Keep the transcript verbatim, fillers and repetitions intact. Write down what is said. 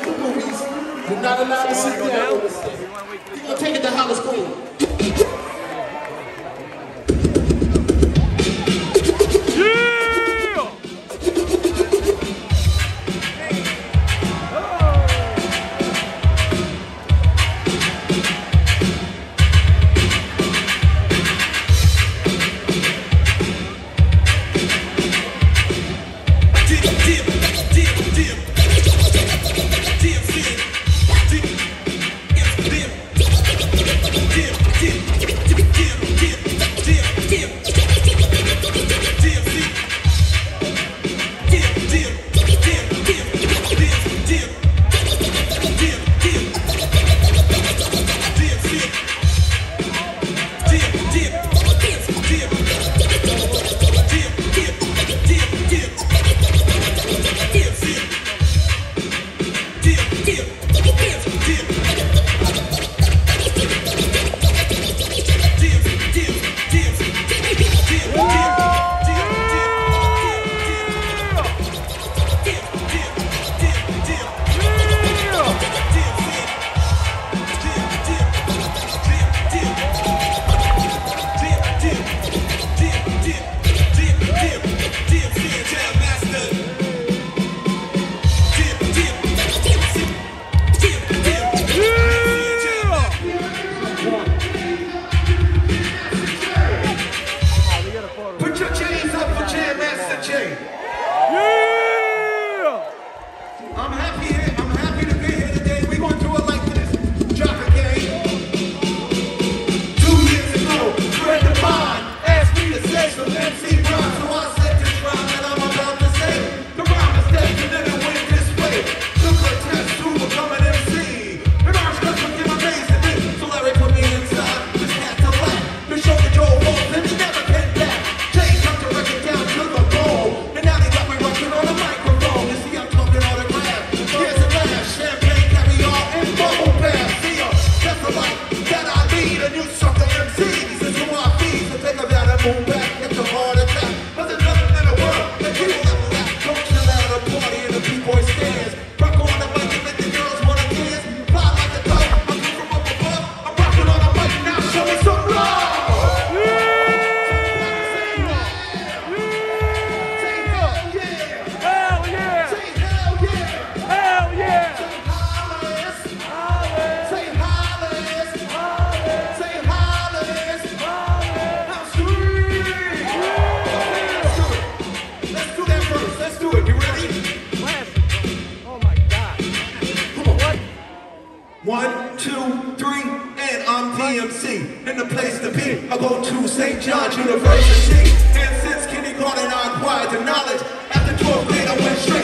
the movies. You're not allowed to sit down on the stage. You're gonna take it to Hollis Queen. One, two, three, and I'm D M C, and the place to be. I go to Saint John's University, and since kindergarten I acquired the knowledge. After twelfth grade I went straight